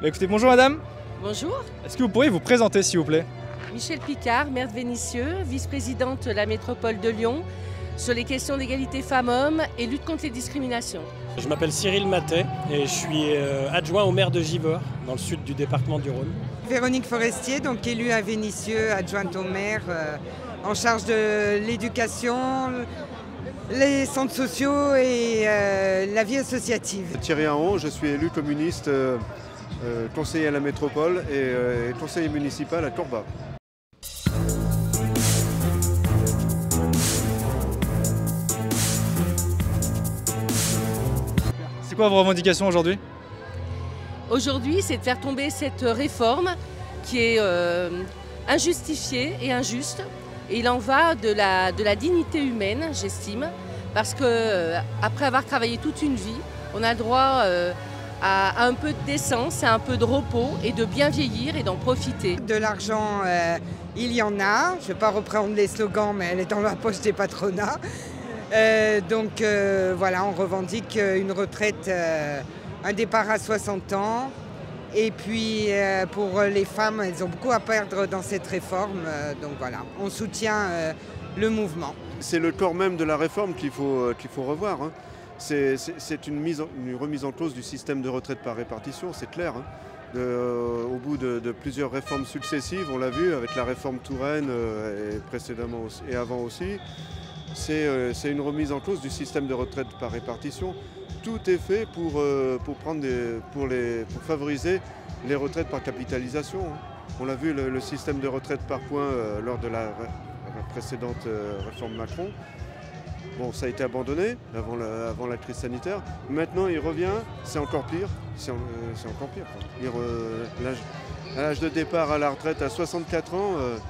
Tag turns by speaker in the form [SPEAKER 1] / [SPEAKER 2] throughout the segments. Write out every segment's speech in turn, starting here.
[SPEAKER 1] Écoutez, bonjour madame.
[SPEAKER 2] Bonjour.
[SPEAKER 1] Est-ce que vous pourriez vous présenter s'il vous plaît?
[SPEAKER 2] Michèle Picard, maire de Vénissieux, vice-présidente de la métropole de Lyon, sur les questions d'égalité femmes-hommes et lutte contre les discriminations.
[SPEAKER 3] Je m'appelle Cyril Matet et je suis adjoint au maire de Givors, dans le sud du département du Rhône.
[SPEAKER 4] Véronique Forestier, donc élue à Vénissieux, adjointe au maire, en charge de l'éducation, les centres sociaux et la vie associative.
[SPEAKER 5] Thierry Aron, je suis élu communiste, conseiller à la métropole et conseiller municipal à Courbat.
[SPEAKER 1] C'est quoi vos revendications aujourd'hui?
[SPEAKER 2] Aujourd'hui, c'est de faire tomber cette réforme qui est injustifiée et injuste. Et il en va de la dignité humaine, j'estime, parce qu'après avoir travaillé toute une vie, on a le droit à un peu de décence, à un peu de repos et de bien vieillir et d'en profiter.
[SPEAKER 4] De l'argent, il y en a. Je ne vais pas reprendre les slogans, mais elle est dans la poche des patronats. Donc voilà, on revendique une retraite, un départ à 60 ans. Et puis pour les femmes, elles ont beaucoup à perdre dans cette réforme. Donc voilà, on soutient le mouvement.
[SPEAKER 5] C'est le corps même de la réforme qu'il faut revoir. Hein. C'est une remise en cause du système de retraite par répartition, c'est clair. Hein. Au bout de plusieurs réformes successives, on l'a vu avec la réforme Touraine et précédemment aussi, et avant aussi, c'est une remise en cause du système de retraite par répartition. Tout est fait pour favoriser les retraites par capitalisation. Hein. On l'a vu, le système de retraite par points lors de la précédente réforme Macron. Bon, ça a été abandonné avant la crise sanitaire. Maintenant, il revient, c'est encore pire. C'est encore pire. À l'âge de départ à la retraite à 64 ans,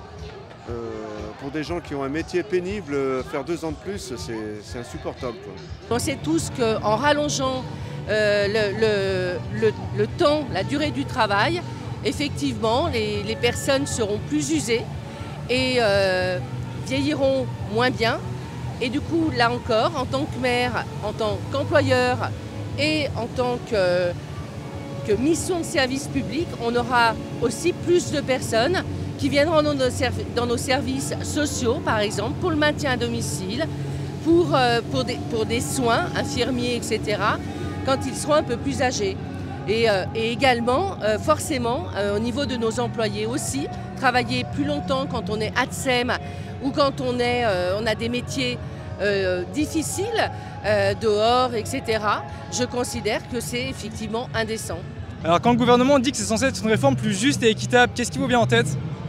[SPEAKER 5] pour des gens qui ont un métier pénible, faire 2 ans de plus, c'est insupportable.
[SPEAKER 2] On sait tous qu'en rallongeant le temps, la durée du travail, effectivement, les personnes seront plus usées et vieilliront moins bien. Et du coup, là encore, en tant que maire, en tant qu'employeur et en tant que mission de service public, on aura aussi plus de personnes qui viendront dans nos services sociaux, par exemple, pour le maintien à domicile, pour des soins infirmiers, etc., quand ils seront un peu plus âgés. Et également, forcément, au niveau de nos employés aussi, travailler plus longtemps quand on est ATSEM ou quand on a des métiers difficiles, dehors, etc., je considère que c'est effectivement indécent.
[SPEAKER 1] Alors quand le gouvernement dit que c'est censé être une réforme plus juste et équitable, qu'est-ce qui vous vient en tête?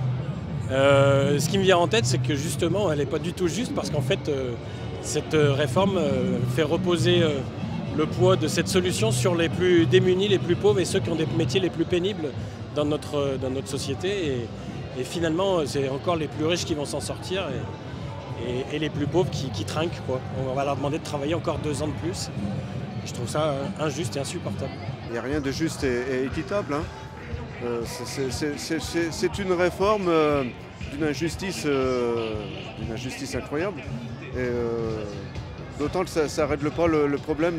[SPEAKER 3] Ce qui me vient en tête, c'est que justement, elle n'est pas du tout juste parce qu'en fait, cette réforme fait reposer le poids de cette solution sur les plus démunis, les plus pauvres et ceux qui ont des métiers les plus pénibles dans notre société. Et finalement, c'est encore les plus riches qui vont s'en sortir et les plus pauvres qui trinquent, quoi. On va leur demander de travailler encore 2 ans de plus. Je trouve ça injuste et insupportable.
[SPEAKER 5] Il n'y a rien de juste et équitable. Hein. C'est une réforme d'une injustice incroyable. D'autant que ça ne règle pas le problème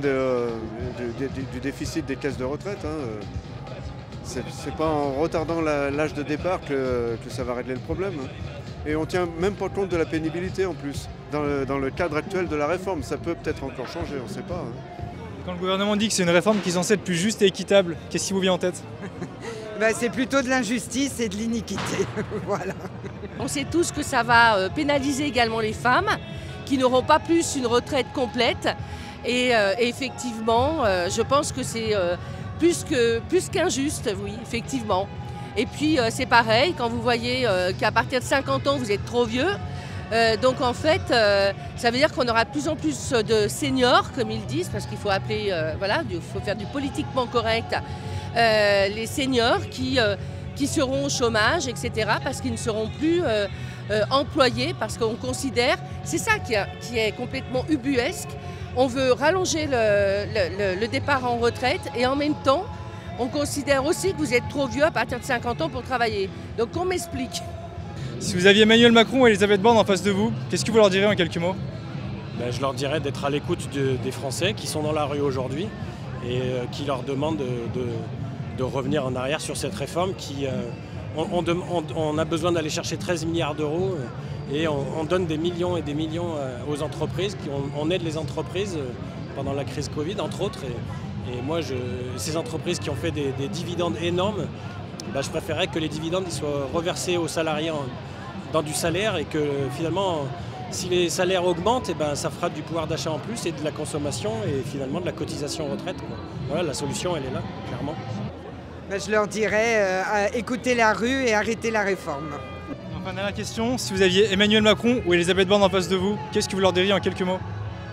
[SPEAKER 5] du déficit des caisses de retraite. Hein. C'est pas en retardant l'âge de départ que ça va régler le problème. Hein. Et on ne tient même pas compte de la pénibilité en plus. Dans le cadre actuel de la réforme, ça peut peut-être encore changer, on ne sait pas. Hein.
[SPEAKER 1] Quand le gouvernement dit que c'est une réforme qui est censée être plus juste et équitable, qu'est-ce qui vous vient en tête?
[SPEAKER 4] C'est plutôt de l'injustice et de l'iniquité. Voilà.
[SPEAKER 2] On sait tous que ça va pénaliser également les femmes qui n'auront pas plus une retraite complète. Et effectivement, je pense que c'est plus qu'injuste, oui, effectivement. Et puis c'est pareil, quand vous voyez qu'à partir de 50 ans, vous êtes trop vieux, donc en fait, ça veut dire qu'on aura de plus en plus de seniors, comme ils disent, parce qu'il faut appeler, voilà, il faut faire du politiquement correct, les seniors qui seront au chômage, etc., parce qu'ils ne seront plus employés, parce qu'on considère, c'est ça qui est complètement ubuesque, on veut rallonger le départ en retraite et en même temps, on considère aussi que vous êtes trop vieux à partir de 50 ans pour travailler. Donc on m'explique.
[SPEAKER 1] Si vous aviez Emmanuel Macron et Elisabeth Borne en face de vous, qu'est-ce que vous leur direz en quelques mots?
[SPEAKER 3] Je leur dirais d'être à l'écoute des Français qui sont dans la rue aujourd'hui et qui leur demandent de revenir en arrière sur cette réforme qui... on a besoin d'aller chercher 13 milliards d'euros et on donne des millions et des millions aux entreprises. On aide les entreprises pendant la crise Covid, entre autres. Et moi, ces entreprises qui ont fait des dividendes énormes, je préférerais que les dividendes ils soient reversés aux salariés dans du salaire et que finalement, si les salaires augmentent, ça fera du pouvoir d'achat en plus et de la consommation et finalement de la cotisation retraite, quoi. Voilà, la solution, elle est là, clairement.
[SPEAKER 4] Je leur dirais écoutez la rue et arrêtez la réforme.
[SPEAKER 1] Enfin, dernière question, si vous aviez Emmanuel Macron ou Elisabeth Borne en face de vous, qu'est-ce que vous leur diriez en quelques mots?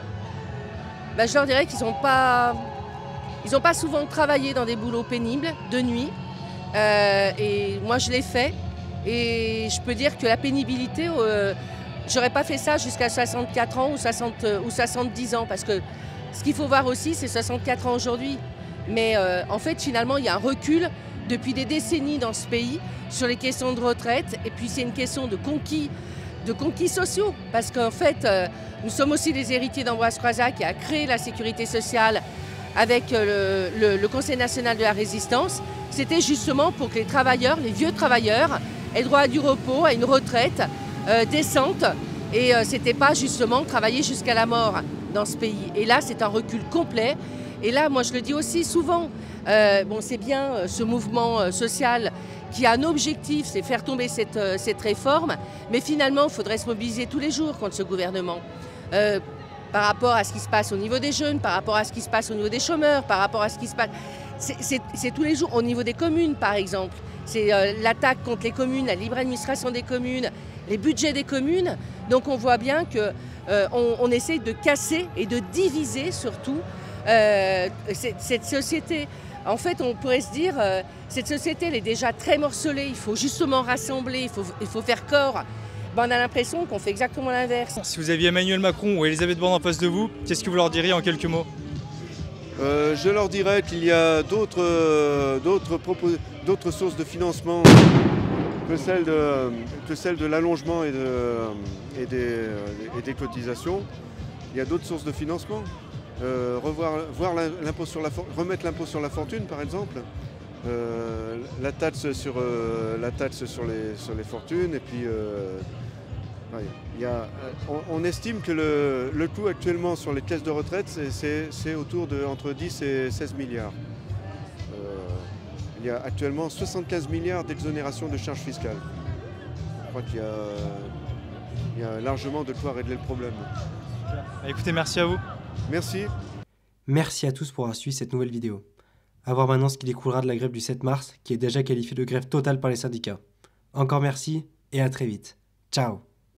[SPEAKER 2] Je leur dirais qu'ils n'ont pas souvent travaillé dans des boulots pénibles, de nuit. Et moi, je l'ai fait. Et je peux dire que la pénibilité, j'aurais pas fait ça jusqu'à 64 ans ou 70 ans. Parce que ce qu'il faut voir aussi, c'est 64 ans aujourd'hui. Mais en fait, finalement, il y a un recul depuis des décennies dans ce pays sur les questions de retraite. Et puis, c'est une question de conquis sociaux. Parce qu'en fait, nous sommes aussi les héritiers d'Ambroise Croizat qui a créé la sécurité sociale avec le Conseil national de la résistance. C'était justement pour que les travailleurs, les vieux travailleurs, aient droit à du repos, à une retraite décente. Et c'était pas justement travailler jusqu'à la mort dans ce pays. Et là, c'est un recul complet. Et là, moi, je le dis aussi souvent, c'est bien ce mouvement social qui a un objectif, c'est faire tomber cette réforme. Mais finalement, il faudrait se mobiliser tous les jours contre ce gouvernement. Par rapport à ce qui se passe au niveau des jeunes, par rapport à ce qui se passe au niveau des chômeurs, par rapport à ce qui se passe... C'est tous les jours, au niveau des communes, par exemple. C'est l'attaque contre les communes, la libre administration des communes, les budgets des communes. Donc on voit bien qu'on essaye de casser et de diviser surtout cette société. En fait, on pourrait se dire, cette société elle est déjà très morcelée, il faut justement rassembler, il faut faire corps. On a l'impression qu'on fait exactement l'inverse.
[SPEAKER 1] Si vous aviez Emmanuel Macron ou Elisabeth Borne en face de vous, qu'est-ce que vous leur diriez en quelques mots?
[SPEAKER 5] Je leur dirais qu'il y a d'autres sources de financement que celle de l'allongement et des cotisations. Il y a d'autres sources de financement. Remettre l'impôt sur la fortune, par exemple. La taxe sur les fortunes et puis on estime que le coût actuellement sur les caisses de retraite c'est autour de entre 10 et 16 milliards. Il y a actuellement 75 milliards d'exonération de charges fiscales. Je crois qu'il y a largement de quoi régler le problème.
[SPEAKER 1] Écoutez, merci à vous.
[SPEAKER 5] Merci.
[SPEAKER 6] Merci à tous pour avoir suivi cette nouvelle vidéo. À voir maintenant ce qui découlera de la grève du 7 mars, qui est déjà qualifiée de grève totale par les syndicats. Encore merci et à très vite. Ciao.